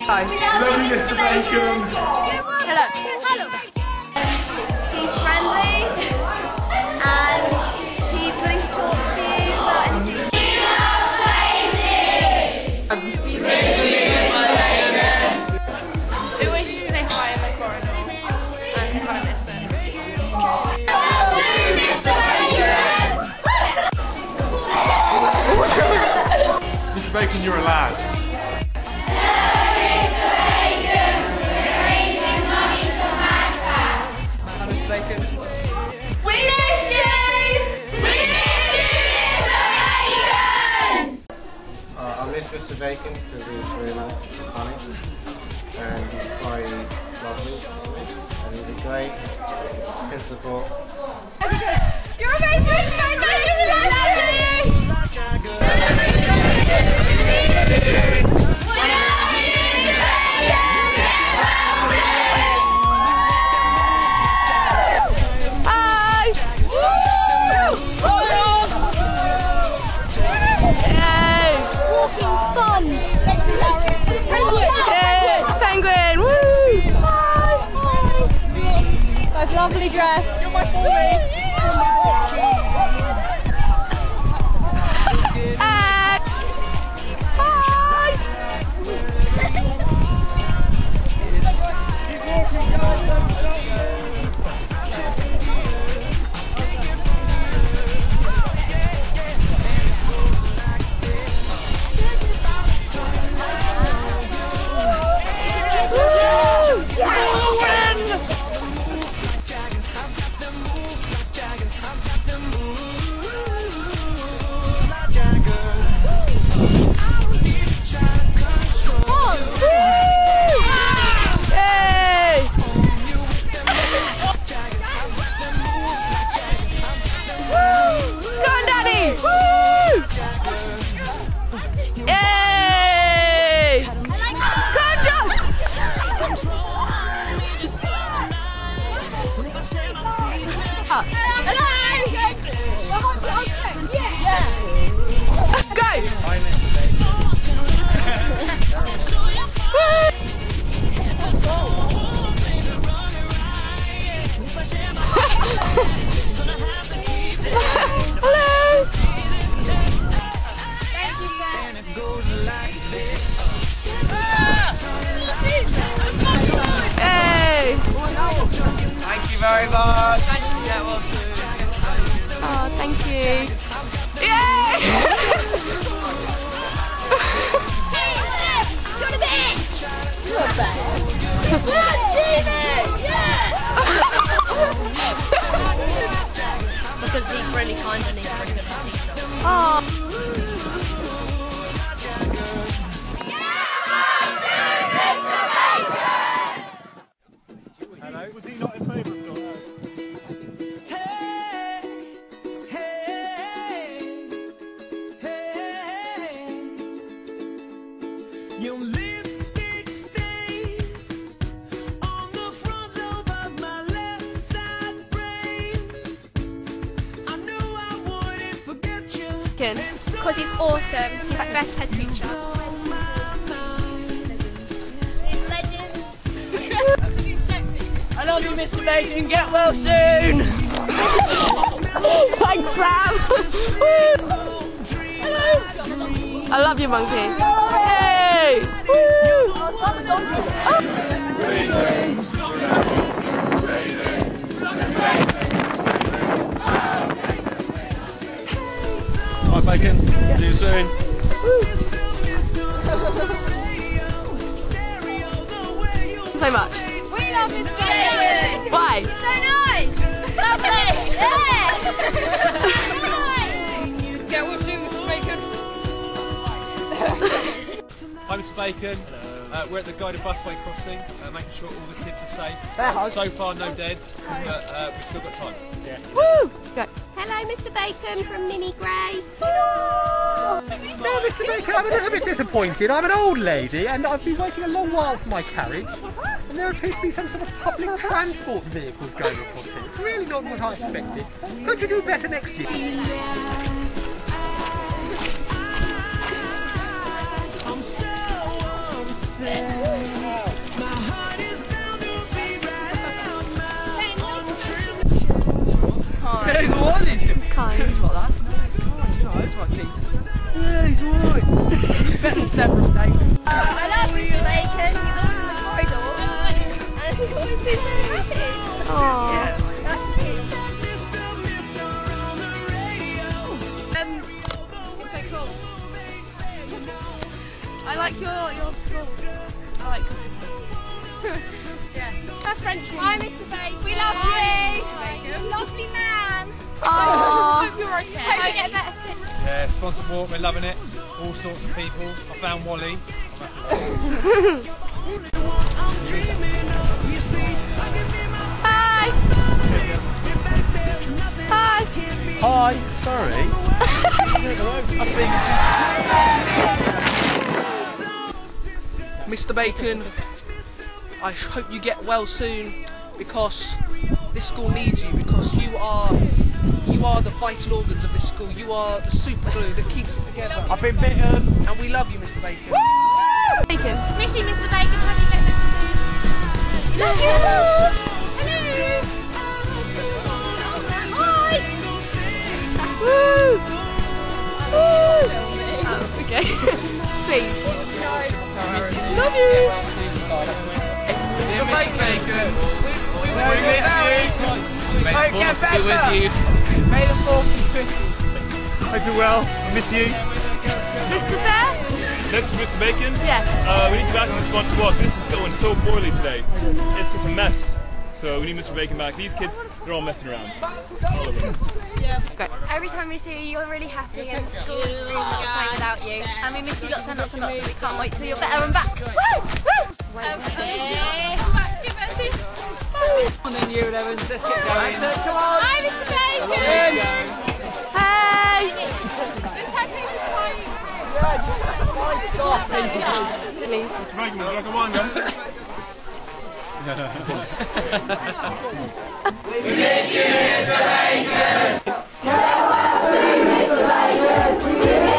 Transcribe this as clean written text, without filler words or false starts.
Hi. Lovely Mr. Bacon. Hello. Hello. He's friendly and he's willing to talk to you about anything. We wish to say hi in the corridor and kind of miss it. Mr. Bacon, you're a lad. Mr. Bacon. We miss you! We miss you, Mr. Bacon! I miss Mr. Bacon because he's really nice and funny, and he's quite lovely to me, and he's a great principal. You're amazing, Mr. Bacon! We love you! Lovely dress. You're my boy. Thank you very much. Yeah, well soon. Oh, thank you. Yay! You're the best! You're the best! Because he's really kind and he's really good at teaching. Oh. Hello. Was he not in favour of God? Your lipstick stains on the front lobe of my left side brains. I knew I wouldn't forget you. Because he's awesome. He's like best head teacher. He's legend. He's sexy. I love you, Mr. Bacon. Get well soon. Thanks, Sam. I love you, monkey. Hey! Woo! Hi, Bacon. See you soon. So much. We love Mr. Bacon. Why? He's so nice. Lovely. Yeah. Get well soon, Mr. Bacon. Hi, Mr. Bacon. We're at the guided busway crossing, making sure all the kids are safe. So far, no dead, but we've still got time. Yeah. Woo! Go. Hello, Mr. Bacon from Mini Grey. No, Mr. Bacon, I'm a little bit disappointed. I'm an old lady and I've been waiting a long while for my carriage. And there appears to be some sort of public transport vehicles going across here. It's really not what I expected. Could you do better next year? I'm so upset. Yeah, he's alright. He's better than Severus Day. I love Mr. Bacon. He's always in the corridor. And he always seems so happy. Aww. That's cute. It's so cool. I like your school. I like cooking. Yeah. A French one. Hi, Mr. Bacon. We love you. Lovely man. Aww. Hope you're okay. Hope you get better soon. Yeah, sponsored walk, we're loving it. All sorts of people. I found Wally. Hi. Hi. Hi, sorry. Mr. Bacon, I hope you get well soon because this school needs you, because you are the vital organs of this school. You are the super glue that keeps it together. I've been bitten. And we love you, Mr. Bacon. Bacon. Miss you, Mr. Bacon. Hope you get better soon. Love you. Woo. Woo. Oh, okay. Please. Love you. Dear Mr. Bacon, We miss you. May the force be with you. may the 4th be 50. Hope you're well. I miss you. Mr. Fair? This is Mr. Bacon. Yeah. We need you back on the sponsored walk. This is going so poorly today. It's just a mess. So we need Mr. Bacon back. These kids, they're all messing around. All of them. Every time we see you, you're really happy, and the school's really not the same without you. And we miss you lots and lots and lots, and we can't wait till you're better and back. Woo! Woo! On then you, Evans. Let's get going. Come on. Hi, Mr. Bacon! Hey. Let's have him Please. Bacon, would you like a wine gun? We miss you, Mr. Bacon.